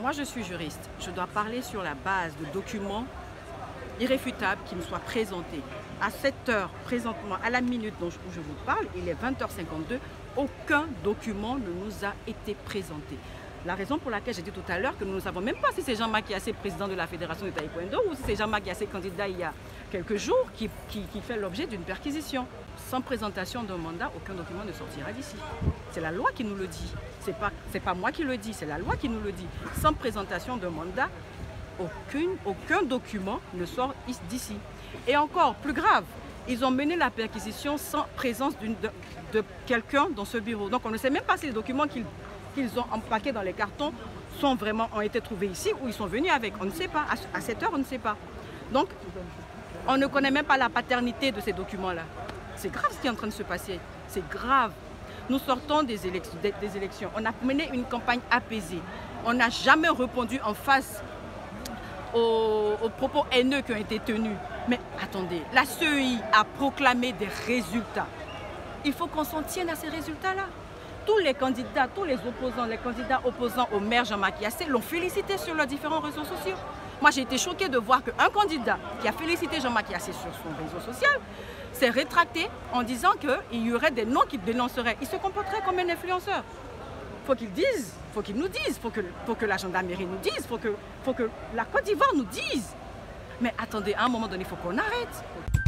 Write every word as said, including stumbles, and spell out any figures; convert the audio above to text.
Moi, je suis juriste. Je dois parler sur la base de documents irréfutables qui me soient présentés. À cette heure, présentement, à la minute dont je, où je vous parle, il est vingt heures cinquante-deux, aucun document ne nous a été présenté. La raison pour laquelle j'ai dit tout à l'heure que nous ne savons même pas si c'est Jean-Marc Yassé, président de la Fédération de Taekwondo, ou si c'est Jean-Marc Yassé, candidat il y a quelques jours, qui, qui, qui fait l'objet d'une perquisition. Sans présentation d'un mandat, aucun document ne sortira d'ici. C'est la loi qui nous le dit. Ce n'est pas, c'est pas moi qui le dis, c'est la loi qui nous le dit. Sans présentation d'un mandat, aucune, aucun document ne sort d'ici. Et encore plus grave, ils ont mené la perquisition sans présence de, de quelqu'un dans ce bureau. Donc on ne sait même pas si les documents qu'ils qu'ils ont empaqués dans les cartons sont vraiment, ont été trouvés ici ou ils sont venus avec. On ne sait pas. À cette heure, on ne sait pas. Donc, on ne connaît même pas la paternité de ces documents-là. C'est grave ce qui est en train de se passer. C'est grave. Nous sortons des élections, des, des élections. On a mené une campagne apaisée. On n'a jamais répondu en face aux, aux propos haineux qui ont été tenus. Mais attendez, la C E I a proclamé des résultats. Il faut qu'on s'en tienne à ces résultats-là. Tous les candidats, tous les opposants, les candidats opposants au maire Jean-Marc Yassé l'ont félicité sur leurs différents réseaux sociaux. Moi, j'ai été choquée de voir qu'un candidat qui a félicité Jean-Marc Yassé sur son réseau social s'est rétracté en disant qu'il y aurait des noms qui dénonceraient. Il se comporterait comme un influenceur. Il faut qu'il dise, il faut qu'il nous dise, il faut que, faut que la gendarmerie nous dise, il faut que, faut que la Côte d'Ivoire nous dise. Mais attendez, à un moment donné, il faut qu'on arrête.